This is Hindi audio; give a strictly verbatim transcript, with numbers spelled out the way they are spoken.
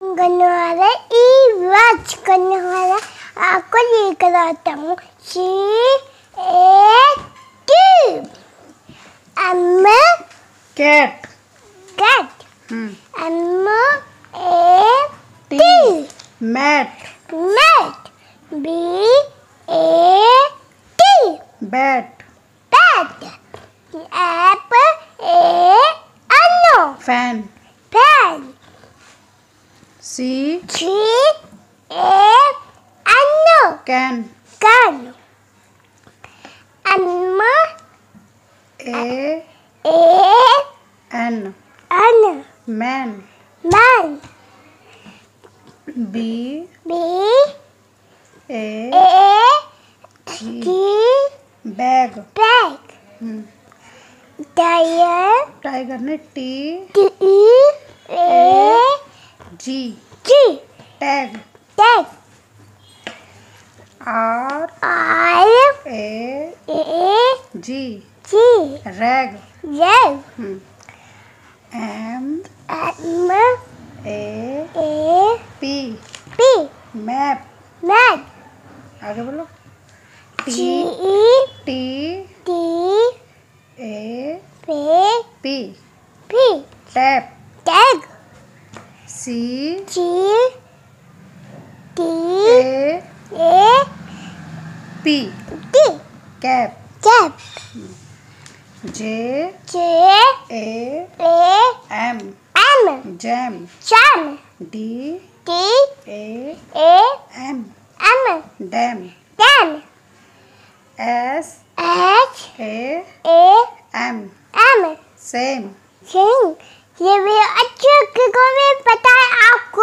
करने वाला ई वाच करने वाला आपको लेकर आता हूँ C A T M cat cat hmm M A T mat mat B A T bat bat F A N fan fan C C A N can can M A A N N man man B B A A G T bag bag hmm tyre tiger ने T T A G G tag tag R R A A G G rag red hmm M M A A P P map map आगे बोलो G T T T A P P P tap tag C G T A A P T cap cap J J A A M M jam jam D T A A M M dam dam S H A A M M same सिंह ये भी अच्छे को भी पता है आपको।